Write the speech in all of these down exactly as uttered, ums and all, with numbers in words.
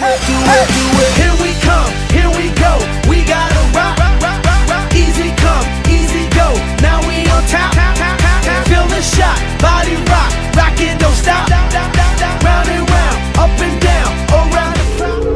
it, do it, do it. Here we come, here we go. We gotta rock, rock, rock, rock. Easy come, easy go. Now we on top, feel the shot, body rock, rock it, don't stop. Round and round, up and down, around the clock.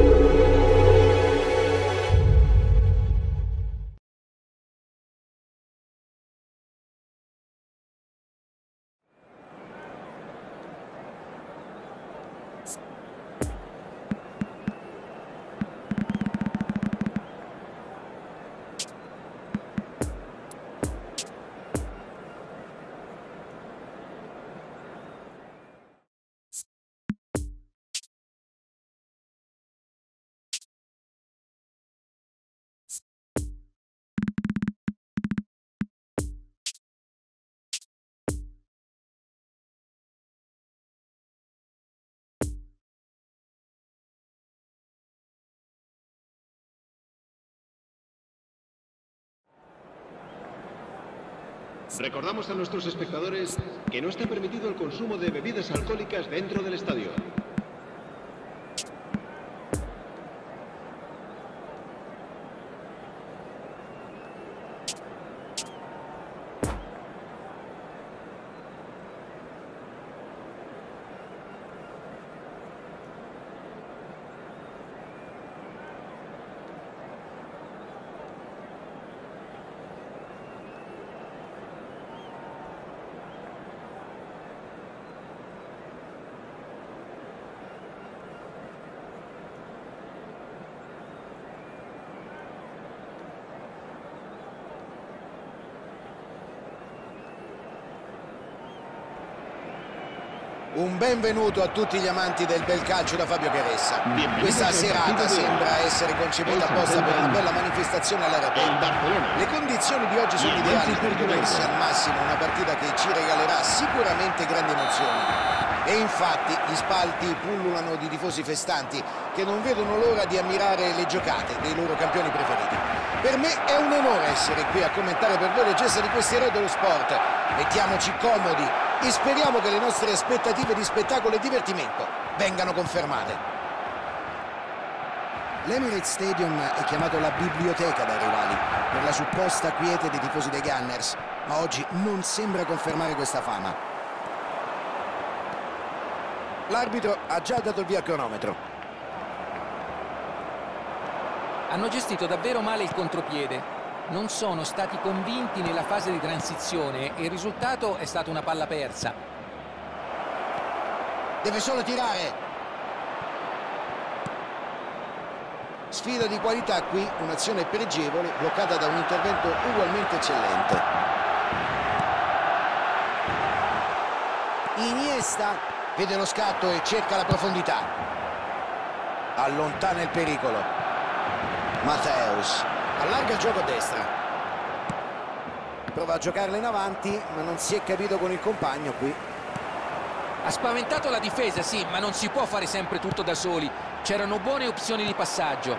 Recordamos a nuestros espectadores que no está permitido el consumo de bebidas alcohólicas dentro del estadio. Un benvenuto a tutti gli amanti del bel calcio da Fabio Caressa. Questa serata sembra essere concepita apposta per una bella manifestazione all'aria aperta. Le condizioni di oggi sono ideali per godersi al massimo una partita che ci regalerà sicuramente grandi emozioni. E infatti gli spalti pullulano di tifosi festanti che non vedono l'ora di ammirare le giocate dei loro campioni preferiti. Per me è un onore essere qui a commentare per voi le gesta di questi eroi dello sport. Mettiamoci comodi e speriamo che le nostre aspettative di spettacolo e divertimento vengano confermate. L'Emirates Stadium è chiamato la biblioteca dai rivali per la supposta quiete dei tifosi dei Gunners, ma oggi non sembra confermare questa fama. L'arbitro ha già dato il via al cronometro. Hanno gestito davvero male il contropiede. Non sono stati convinti nella fase di transizione e il risultato è stata una palla persa. Deve solo tirare. Sfida di qualità qui, un'azione pregevole bloccata da un intervento ugualmente eccellente. Iniesta vede lo scatto e cerca la profondità. Allontana il pericolo. Matthäus allarga il gioco a destra. Prova a giocarla in avanti, ma non si è capito con il compagno qui. Ha spaventato la difesa, sì, ma non si può fare sempre tutto da soli. C'erano buone opzioni di passaggio.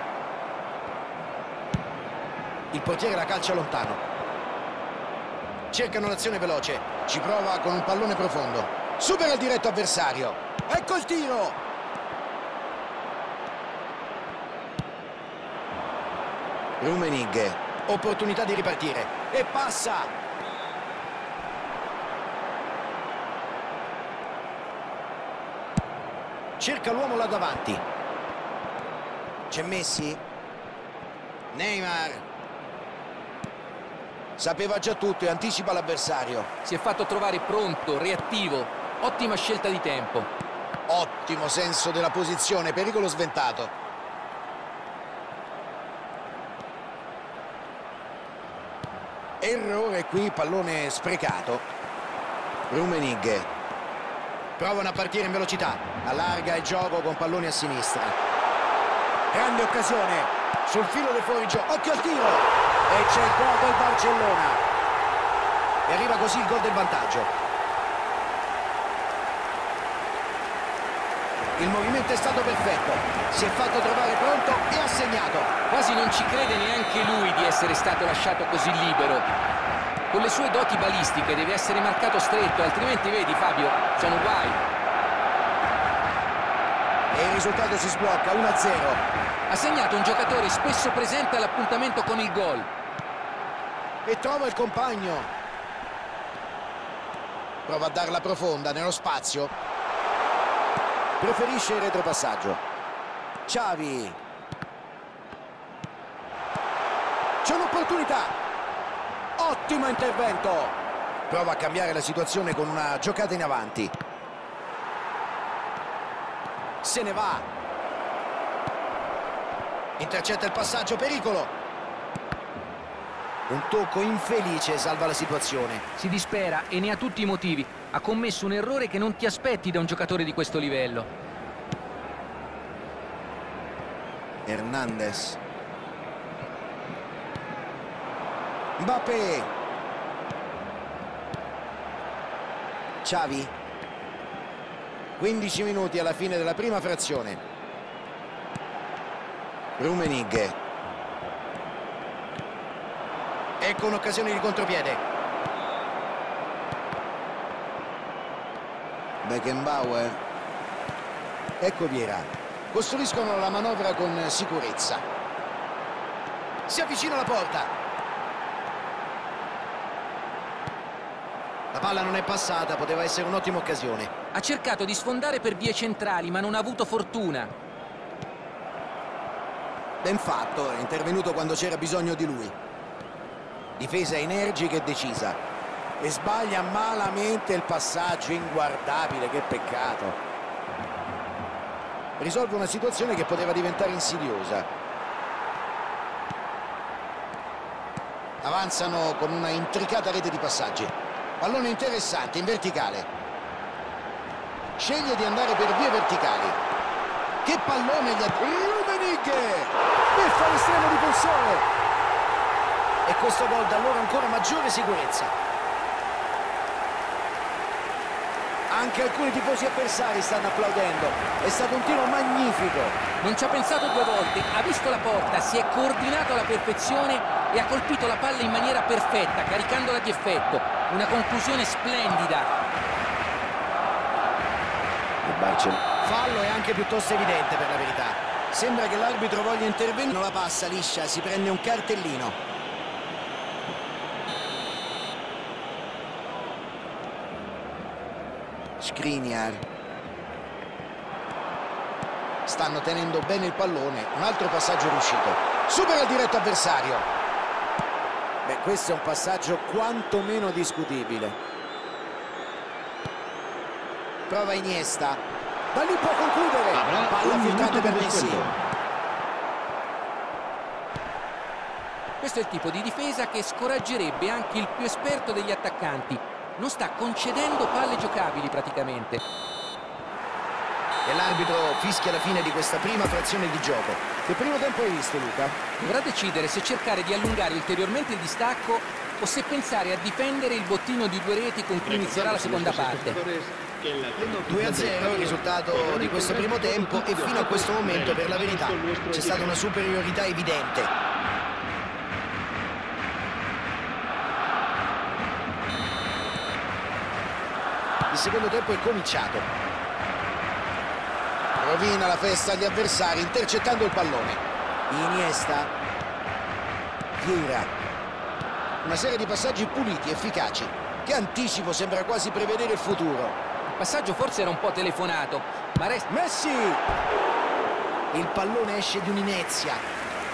Il portiere la calcia lontano. Cercano l'azione veloce. Ci prova con un pallone profondo. Supera il diretto avversario. Ecco il tiro! Rummenigge, opportunità di ripartire e passa. Cerca l'uomo là davanti. C'è Messi. Neymar. Sapeva già tutto e anticipa l'avversario. Si è fatto trovare pronto, reattivo. Ottima scelta di tempo. Ottimo senso della posizione, pericolo sventato. Errore qui, pallone sprecato. Rummenigge. Provano a partire in velocità. Allarga il gioco con palloni a sinistra. Grande occasione. Sul filo del fuorigioco. Occhio al tiro. E c'è il gol del Barcellona. E arriva così il gol del vantaggio. Il movimento è stato perfetto. Si è fatto trovare pronto e ha segnato. Quasi non ci crede neanche lui di essere stato lasciato così libero. Con le sue doti balistiche deve essere marcato stretto, altrimenti vedi Fabio, sono guai. E il risultato si sblocca, uno a zero. Ha segnato un giocatore spesso presente all'appuntamento con il gol. E trova il compagno. Prova a darla profonda nello spazio. Preferisce il retropassaggio. Xavi. C'è un'opportunità. Ottimo intervento. Prova a cambiare la situazione con una giocata in avanti. Se ne va. Intercetta il passaggio, pericolo. Un tocco infelice salva la situazione. Si dispera e ne ha tutti i motivi. Ha commesso un errore che non ti aspetti da un giocatore di questo livello. Hernandez. Mbappé. Xavi. quindici minuti alla fine della prima frazione. Rummenigge. Ecco un'occasione di contropiede. Beckenbauer. Ecco Vieira. Costruiscono la manovra con sicurezza. Si avvicina alla porta. La palla non è passata, poteva essere un'ottima occasione. Ha cercato di sfondare per vie centrali, ma non ha avuto fortuna. Ben fatto, è intervenuto quando c'era bisogno di lui. Difesa energica e decisa. E sbaglia malamente il passaggio, inguardabile, che peccato. Risolve una situazione che poteva diventare insidiosa. Avanzano con una intricata rete di passaggi. Pallone interessante, in verticale. Sceglie di andare per vie verticali. Che pallone gli ha... Rummenigge! Beffa l'estremo difensore! E questo gol dà loro ancora maggiore sicurezza. Anche alcuni tifosi avversari stanno applaudendo. È stato un tiro magnifico. Non ci ha pensato due volte, ha visto la porta, si è coordinato alla perfezione e ha colpito la palla in maniera perfetta, caricandola di effetto. Una conclusione splendida. Fallo è anche piuttosto evidente, per la verità. Sembra che l'arbitro voglia intervenire. Non la passa liscia, si prende un cartellino. Skriniar. Stanno tenendo bene il pallone. Un altro passaggio riuscito. Supera il diretto avversario. Beh, questo è un passaggio quantomeno discutibile. Prova Iniesta. Da lì può concludere. Palla filtrante per Messi. Questo è il tipo di difesa che scoraggerebbe anche il più esperto degli attaccanti. Non sta concedendo palle giocabili praticamente. E l'arbitro fischia la fine di questa prima frazione di gioco. Che primo tempo hai visto, Luca? Dovrà decidere se cercare di allungare ulteriormente il distacco o se pensare a difendere il bottino di due reti con cui inizierà la seconda parte. due a zero il risultato di questo primo tempo e fino a questo momento, per la verità, c'è stata una superiorità evidente. Il secondo tempo è cominciato. Rovina la festa agli avversari intercettando il pallone. Iniesta. Vieira. Una serie di passaggi puliti, efficaci. Che anticipo, sembra quasi prevedere il futuro. Il passaggio forse era un po' telefonato, ma resta... Messi! Il pallone esce di un'inezia.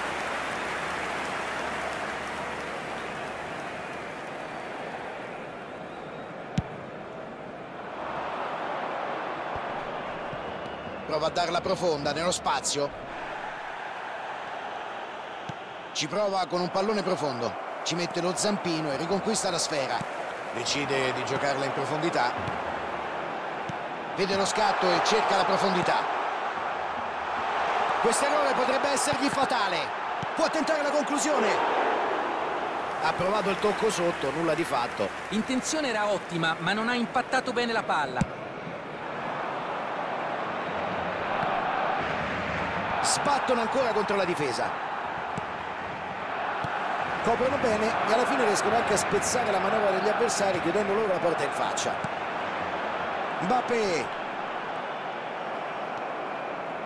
Prova a darla profonda nello spazio. Ci prova con un pallone profondo. Ci mette lo zampino e riconquista la sfera. Decide di giocarla in profondità. Vede lo scatto e cerca la profondità. Questo errore potrebbe essergli fatale. Può tentare la conclusione. Ha provato il tocco sotto, nulla di fatto. L'intenzione era ottima, ma non ha impattato bene la palla. Sbattono ancora contro la difesa. Coprono bene e alla fine riescono anche a spezzare la manovra degli avversari, chiudendo loro la porta in faccia. Mbappé.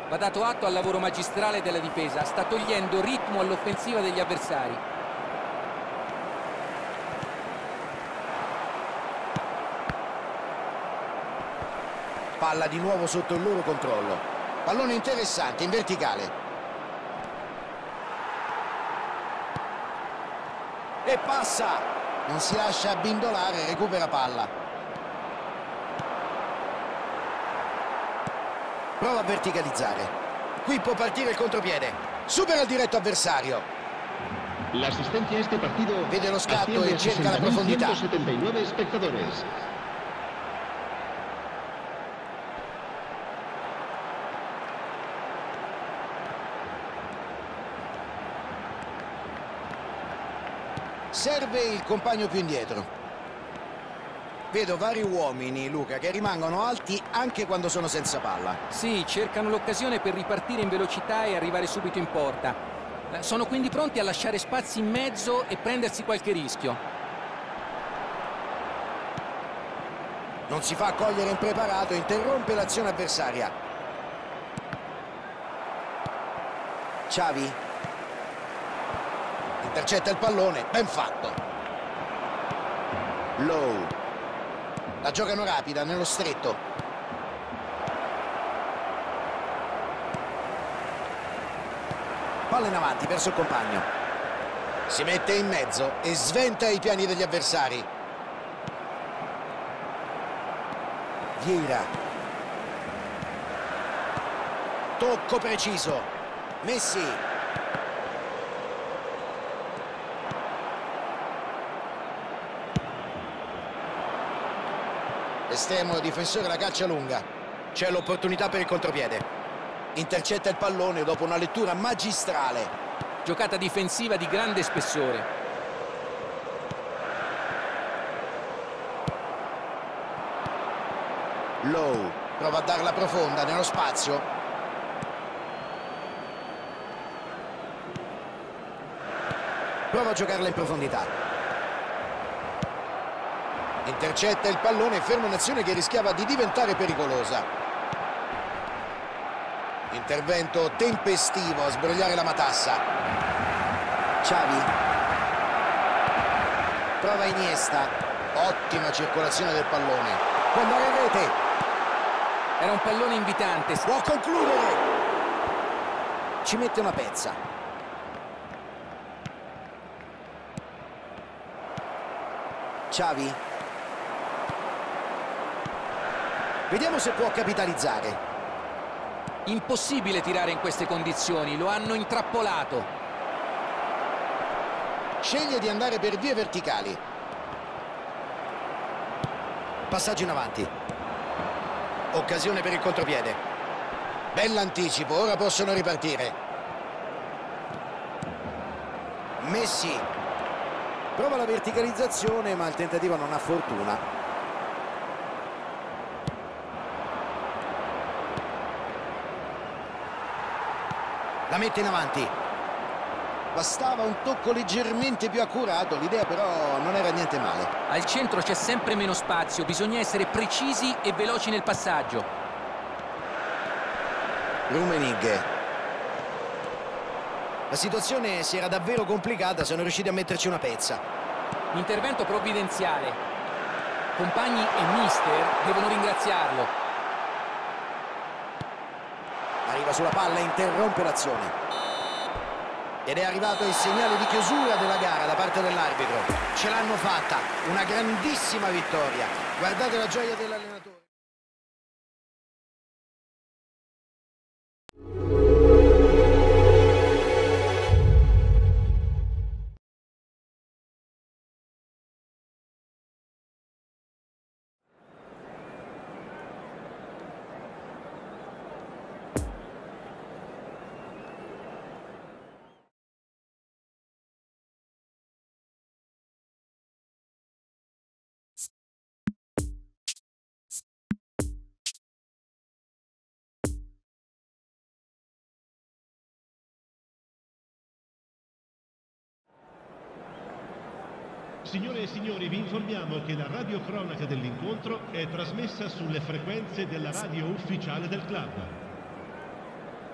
Va dato atto al lavoro magistrale della difesa, sta togliendo ritmo all'offensiva degli avversari. Palla di nuovo sotto il loro controllo. Pallone interessante, in verticale. E passa! Non si lascia abbindolare, recupera palla. Prova a verticalizzare. Qui può partire il contropiede. Supera il diretto avversario. La asistencia a este partido vede lo scatto e cerca la profondità. centosettantanove espectadores. Serve il compagno più indietro. Vedo vari uomini, Luca, che rimangono alti anche quando sono senza palla. Sì, cercano l'occasione per ripartire in velocità e arrivare subito in porta. Sono quindi pronti a lasciare spazi in mezzo e prendersi qualche rischio. Non si fa cogliere impreparato, interrompe l'azione avversaria. Xavi intercetta il pallone, ben fatto. Low. La giocano rapida, nello stretto. Palla in avanti verso il compagno. Si mette in mezzo e sventa i piani degli avversari. Vieira. Tocco preciso. Messi. Estremo difensore, la caccia lunga. C'è l'opportunità per il contropiede. Intercetta il pallone dopo una lettura magistrale. Giocata difensiva di grande spessore. Low prova a darla profonda nello spazio. Prova a giocarla in profondità. Intercetta il pallone e ferma un'azione che rischiava di diventare pericolosa. Intervento tempestivo a sbrogliare la matassa. Xavi. Prova Iniesta. Ottima circolazione del pallone. Può andare in rete. Era un pallone invitante. Può concludere. Ci mette una pezza. Xavi. Vediamo se può capitalizzare. Impossibile tirare in queste condizioni, lo hanno intrappolato. Sceglie di andare per vie verticali. Passaggio in avanti. Occasione per il contropiede. Bell'anticipo, ora possono ripartire. Messi. Prova la verticalizzazione, ma il tentativo non ha fortuna. La mette in avanti. Bastava un tocco leggermente più accurato, l'idea però non era niente male. Al centro c'è sempre meno spazio, bisogna essere precisi e veloci nel passaggio. Rummenigge. La situazione si era davvero complicata, sono riusciti a metterci una pezza. Intervento provvidenziale. Compagni e mister devono ringraziarlo. Arriva sulla palla e interrompe l'azione. Ed è arrivato il segnale di chiusura della gara da parte dell'arbitro. Ce l'hanno fatta, una grandissima vittoria. Guardate la gioia dell'allenatore. Signore e signori, vi informiamo che la radiocronaca dell'incontro è trasmessa sulle frequenze della radio ufficiale del club.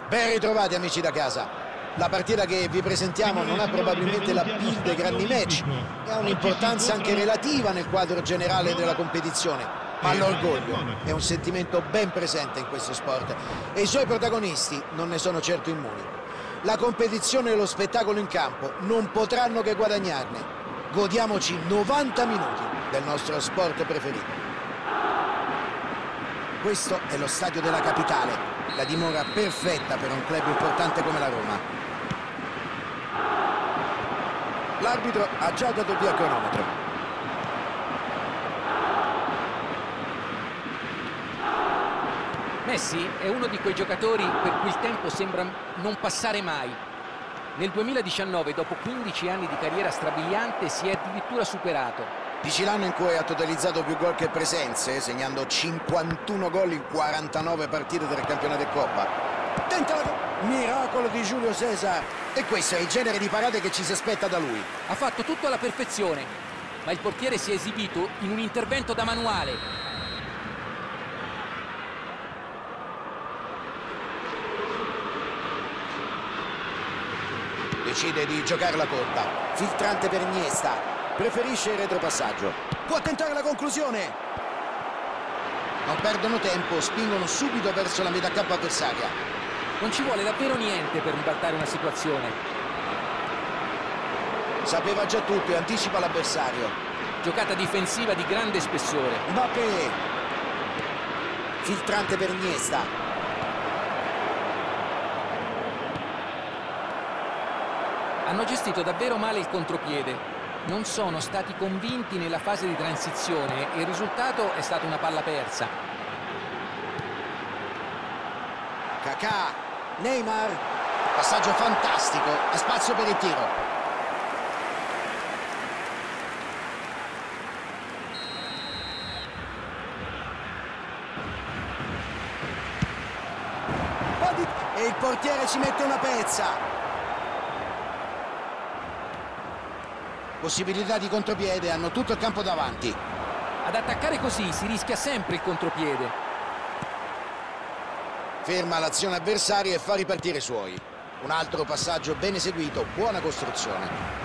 Ben ritrovati amici da casa. La partita che vi presentiamo non ha probabilmente la più dei grandi match e ha un'importanza anche relativa nel quadro generale della competizione, ma l'orgoglio è un sentimento ben presente in questo sport e i suoi protagonisti non ne sono certo immuni. La competizione e lo spettacolo in campo non potranno che guadagnarne. Godiamoci novanta minuti del nostro sport preferito. Questo è lo stadio della capitale, la dimora perfetta per un club importante come la Roma. L'arbitro ha già dato via cronometro. Messi è uno di quei giocatori per cui il tempo sembra non passare mai. Nel duemiladiciannove, dopo quindici anni di carriera strabiliante, si è addirittura superato. Dici l'anno in cui ha totalizzato più gol che presenze, segnando cinquantuno gol in quarantanove partite del campionato di Coppa. Tenta la... Miracolo di Giulio César. E questo è il genere di parate che ci si aspetta da lui. Ha fatto tutto alla perfezione, ma il portiere si è esibito in un intervento da manuale. Decide di giocarla corta. Filtrante per Iniesta. Preferisce il retropassaggio. Può tentare la conclusione. Non perdono tempo, spingono subito verso la metà campo avversaria. Non ci vuole davvero niente per ribaltare una situazione. Sapeva già tutto e anticipa l'avversario. Giocata difensiva di grande spessore. Mbappé. Filtrante per Iniesta. Hanno gestito davvero male il contropiede. Non sono stati convinti nella fase di transizione e il risultato è stata una palla persa. Kaká. Neymar, passaggio fantastico, ha spazio per il tiro. E il portiere ci mette una pezza. Possibilità di contropiede, hanno tutto il campo davanti. Ad attaccare così si rischia sempre il contropiede. Ferma l'azione avversaria e fa ripartire i suoi. Un altro passaggio ben eseguito, buona costruzione.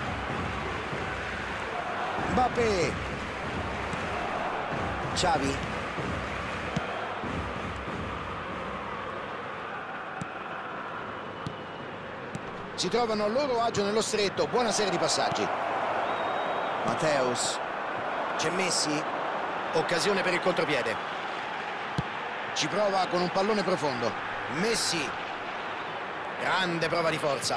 Mbappé. Xavi. Si trovano a loro agio nello stretto, buona serie di passaggi. Matteus. C'è Messi. Occasione per il contropiede. Ci prova con un pallone profondo. Messi. Grande prova di forza.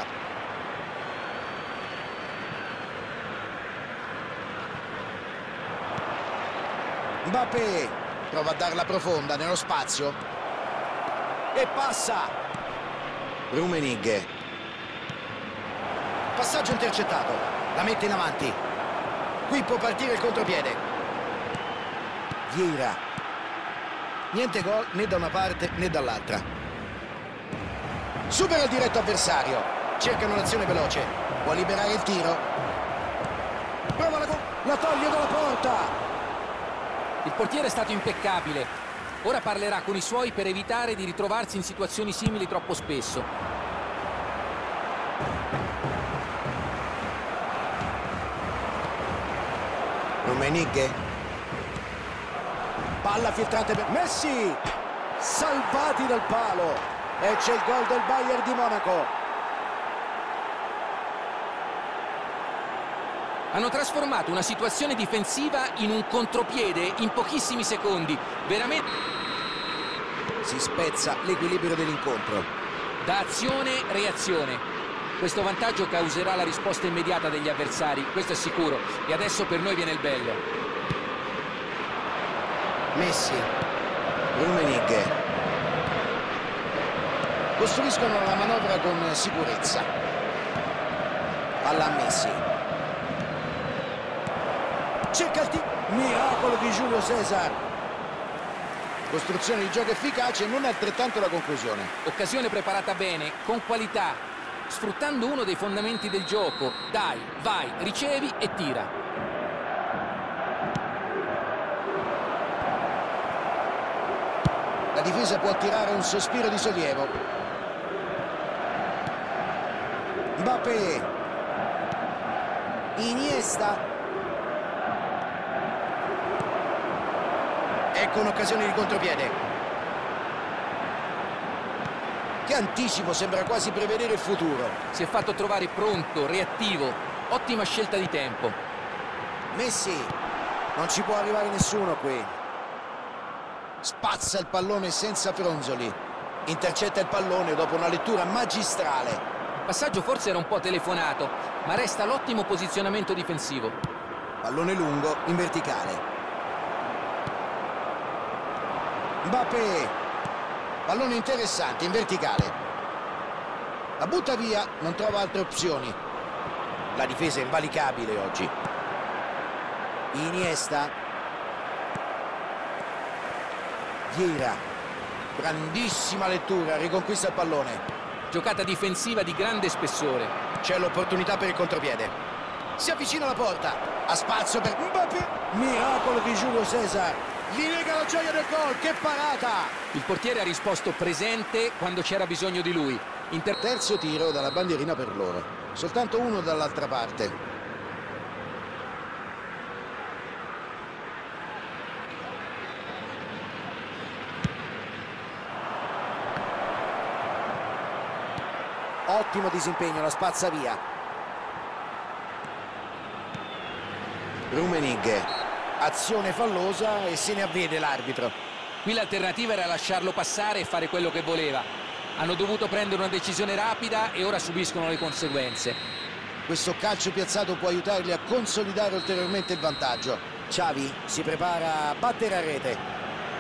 Mbappé. Prova a darla profonda nello spazio. E passa. Rummenigge. Passaggio intercettato. La mette in avanti. Qui può partire il contropiede. Vieira. Niente gol né da una parte né dall'altra. Supera il diretto avversario. Cercano un'azione veloce. Può liberare il tiro. Prova la gol. La toglie dalla porta. Il portiere è stato impeccabile. Ora parlerà con i suoi per evitare di ritrovarsi in situazioni simili troppo spesso. Rummenigge. Palla filtrante per Messi, salvati dal palo e c'è il gol del Bayern di Monaco. Hanno trasformato una situazione difensiva in un contropiede in pochissimi secondi. Veramente si spezza l'equilibrio dell'incontro. Da azione reazione. Questo vantaggio causerà la risposta immediata degli avversari, questo è sicuro, e adesso per noi viene il bello. Messi, Rummenigge. Costruiscono la manovra con sicurezza. Palla a Messi. Cerca il tiro. Miracolo di Giulio César. Costruzione di gioco efficace, non è altrettanto la conclusione. Occasione preparata bene, con qualità, sfruttando uno dei fondamenti del gioco. Dai, vai, ricevi e tira. La difesa può tirare un sospiro di sollievo. Mbappé, Iniesta, ecco un'occasione di contropiede. Che anticipo, sembra quasi prevedere il futuro. Si è fatto trovare pronto, reattivo, ottima scelta di tempo. Messi, non ci può arrivare nessuno qui. Spazza il pallone senza fronzoli, intercetta il pallone dopo una lettura magistrale. Il passaggio forse era un po' telefonato, ma resta l'ottimo posizionamento difensivo. Pallone lungo in verticale. Mbappé, pallone interessante in verticale. La butta via, non trova altre opzioni. La difesa è invalicabile oggi. Iniesta, Vieira, grandissima lettura, riconquista il pallone. Giocata difensiva di grande spessore. C'è l'opportunità per il contropiede. Si avvicina alla porta, ha spazio per Mbappé. Miracolo di Giulio Cesar, gli nega la gioia del gol, che parata! Il portiere ha risposto presente quando c'era bisogno di lui. Inter Terzo tiro dalla bandierina per loro, soltanto uno dall'altra parte. Ottimo disimpegno, la spazza via. Rummenigge, azione fallosa e se ne avvede l'arbitro. Qui l'alternativa era lasciarlo passare e fare quello che voleva. Hanno dovuto prendere una decisione rapida e ora subiscono le conseguenze. Questo calcio piazzato può aiutarli a consolidare ulteriormente il vantaggio. Xavi si prepara a battere a rete.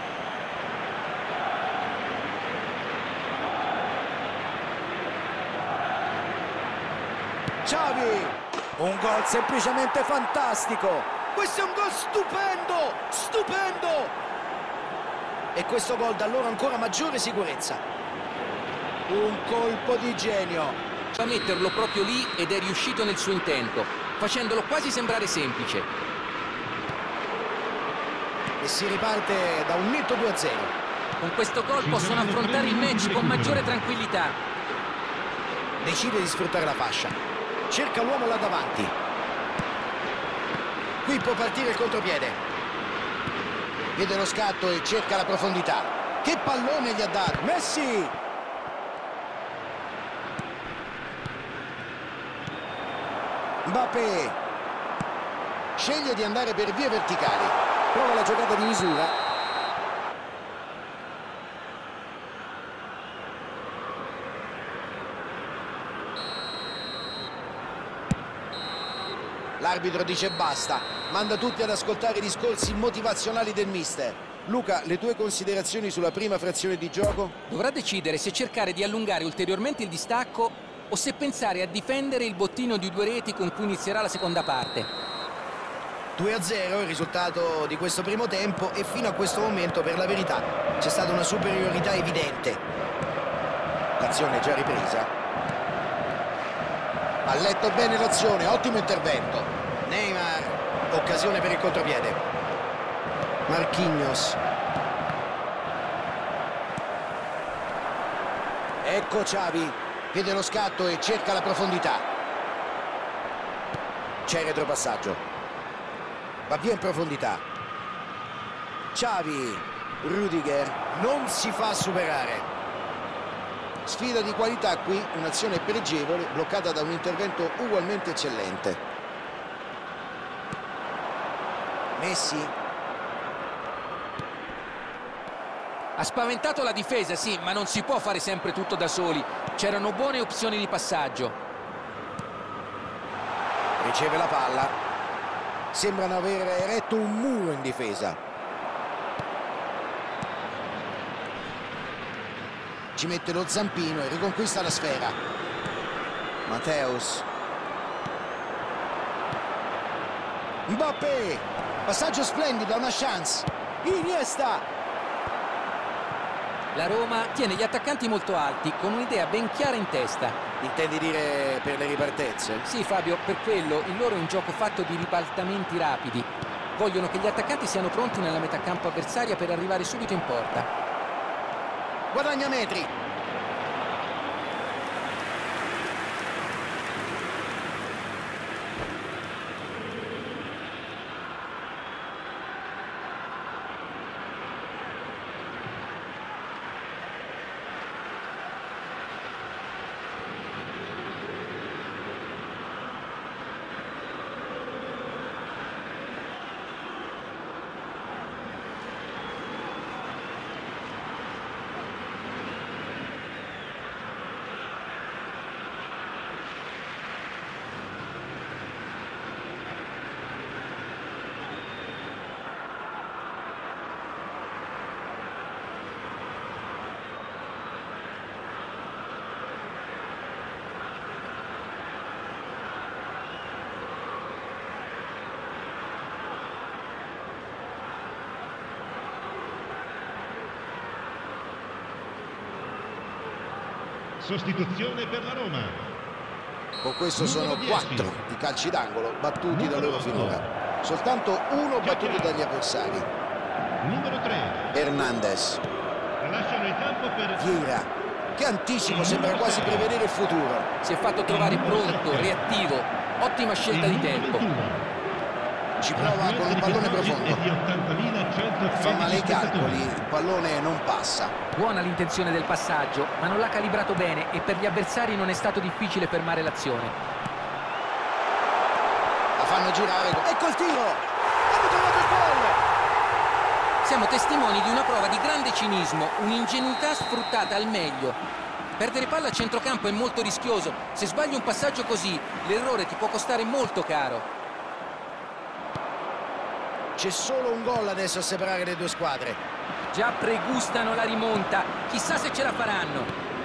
Xavi, un gol semplicemente fantastico. Questo è un gol stupendo, stupendo. E questo gol dà loro ancora maggiore sicurezza. Un colpo di genio. A metterlo proprio lì ed è riuscito nel suo intento, facendolo quasi sembrare semplice. E si riparte da un netto due a zero. Con questo gol possono affrontare il match con maggiore tranquillità. Decide di sfruttare la fascia. Cerca l'uomo là davanti. Qui può partire il contropiede. Vede lo scatto e cerca la profondità. Che pallone gli ha dato Messi! Mbappé sceglie di andare per vie verticali. Prova la giocata di misura. L'arbitro dice basta, manda tutti ad ascoltare i discorsi motivazionali del mister. Luca, le tue considerazioni sulla prima frazione di gioco? Dovrà decidere se cercare di allungare ulteriormente il distacco o se pensare a difendere il bottino di due reti con cui inizierà la seconda parte. due a zero il risultato di questo primo tempo e fino a questo momento, per la verità, c'è stata una superiorità evidente. L'azione è già ripresa. Ha letto bene l'azione, ottimo intervento. Neymar, occasione per il contropiede. Marquinhos. Ecco Xavi, vede lo scatto e cerca la profondità. C'è il retropassaggio. Va via in profondità. Xavi, Rudiger, non si fa superare. Sfida di qualità qui, un'azione pregevole bloccata da un intervento ugualmente eccellente. Messi. Ha spaventato la difesa, sì, ma non si può fare sempre tutto da soli. C'erano buone opzioni di passaggio. Riceve la palla. Sembrano aver eretto un muro in difesa. Ci mette lo zampino e riconquista la sfera. Matteus. Mbappé. Passaggio splendido, una chance. Iniesta. La Roma tiene gli attaccanti molto alti, con un'idea ben chiara in testa. Intendi dire per le ripartenze? Sì, Fabio, per quello il loro è un gioco fatto di ribaltamenti rapidi. Vogliono che gli attaccanti siano pronti nella metà campo avversaria per arrivare subito in porta. Guadagna metri. Sostituzione per la Roma. Con questo sono quattro i calci d'angolo battuti da loro finora. Soltanto uno battuto dagli avversari. Numero tre. Hernandez. Lasciano il campo per Vieira. Che anticipo, sembra quasi prevedere il futuro. Si è fatto trovare pronto, reattivo. Ottima scelta di tempo. Ci prova con un pallone profondo. Fa male i calcoli, il pallone non passa. Buona l'intenzione del passaggio, ma non l'ha calibrato bene e per gli avversari non è stato difficile fermare l'azione. La fanno girare. Ecco il tiro! Hanno trovato il gol! Siamo testimoni di una prova di grande cinismo, un'ingenuità sfruttata al meglio. Perdere palla a centrocampo è molto rischioso. Se sbagli un passaggio così, l'errore ti può costare molto caro. C'è solo un gol adesso a separare le due squadre. Già pregustano la rimonta, chissà se ce la faranno.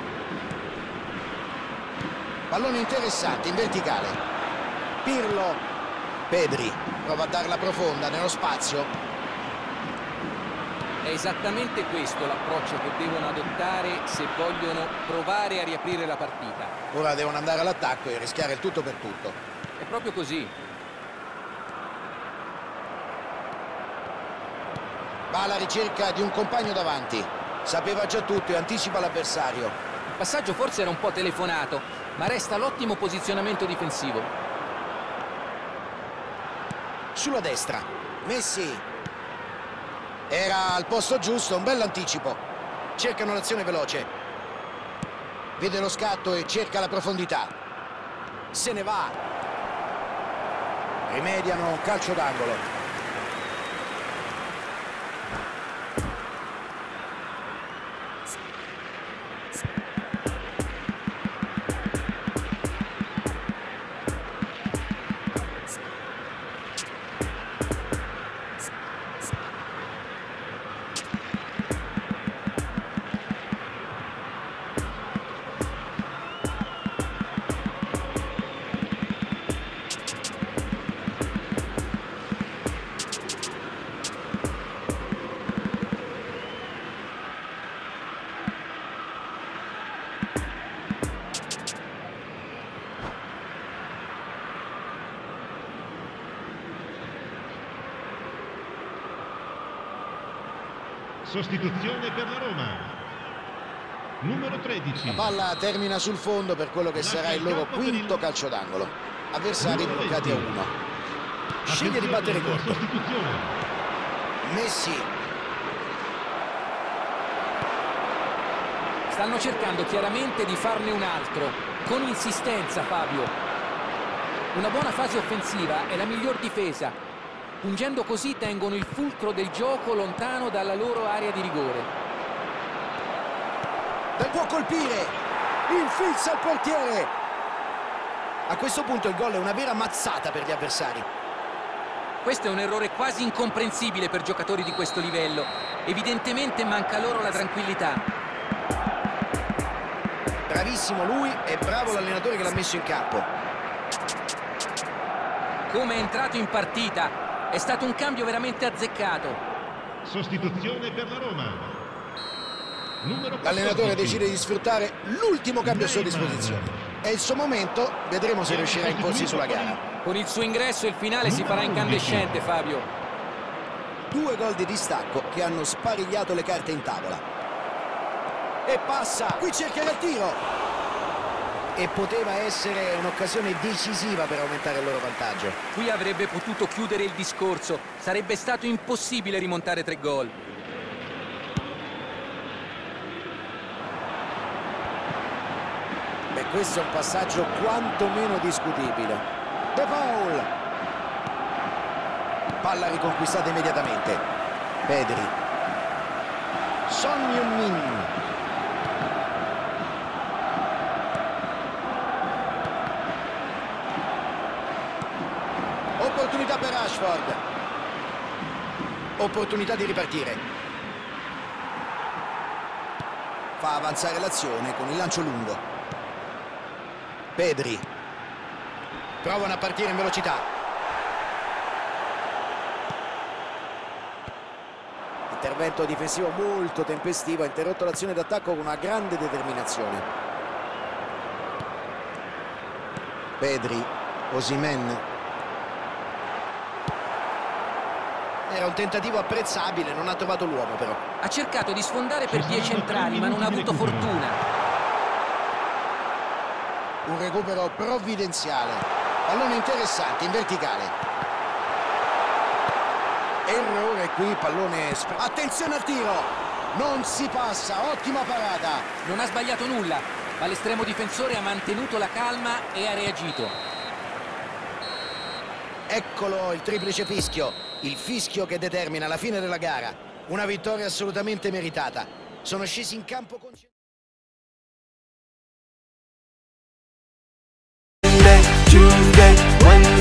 Pallone interessante, in verticale. Pirlo. Pedri prova a darla profonda nello spazio. È esattamente questo l'approccio che devono adottare se vogliono provare a riaprire la partita. Ora devono andare all'attacco e rischiare il tutto per tutto. È proprio così. Va alla ricerca di un compagno davanti. Sapeva già tutto e anticipa l'avversario. Il passaggio forse era un po' telefonato, ma resta l'ottimo posizionamento difensivo. Sulla destra. Messi. Era al posto giusto, un bell'anticipo. Cercano l'azione veloce. Vede lo scatto e cerca la profondità. Se ne va. Rimediano calcio d'angolo. Sostituzione per la Roma. Numero tredici. La palla termina sul fondo per quello che sarà il loro quinto calcio d'angolo. Avversari bloccati a uno. Sceglie di battere corto. Messi. Stanno cercando chiaramente di farne un altro, con insistenza, Fabio. Una buona fase offensiva è la miglior difesa. Pungendo così tengono il fulcro del gioco lontano dalla loro area di rigore. Beh, può colpire, infilza il portiere. A questo punto il gol è una vera mazzata per gli avversari. Questo è un errore quasi incomprensibile per giocatori di questo livello. Evidentemente manca loro la tranquillità. Bravissimo lui e bravo l'allenatore che l'ha messo in campo. Come è entrato in partita. È stato un cambio veramente azzeccato. Sostituzione per la Roma. L'allenatore decide di sfruttare l'ultimo cambio a sua disposizione. È il suo momento, vedremo se riuscirà a imporsi sulla gara. Con il suo ingresso il finale si farà incandescente, Fabio. Due gol di distacco che hanno sparigliato le carte in tavola. E passa, qui cercherà il tiro. E poteva essere un'occasione decisiva per aumentare il loro vantaggio. Qui avrebbe potuto chiudere il discorso. Sarebbe stato impossibile rimontare tre gol. Beh, questo è un passaggio quantomeno discutibile. De Paul. Palla riconquistata immediatamente. Pedri. Son Heung-min. Opportunità per Rashford. Opportunità di ripartire. Fa avanzare l'azione con il lancio lungo. Pedri. Provano a partire in velocità. Intervento difensivo molto tempestivo. Ha interrotto l'azione d'attacco con una grande determinazione. Pedri, Osimhen. Era un tentativo apprezzabile, non ha trovato l'uomo però. Ha cercato di sfondare per vie centrali, ma non ha avuto fortuna. Un recupero provvidenziale. Pallone interessante, in verticale. Errore qui, pallone... Attenzione al tiro! Non si passa, ottima parata. Non ha sbagliato nulla, ma l'estremo difensore ha mantenuto la calma e ha reagito. Eccolo il triplice fischio, il fischio che determina la fine della gara. Una vittoria assolutamente meritata. Sono scesi in campo con... Tuesday, when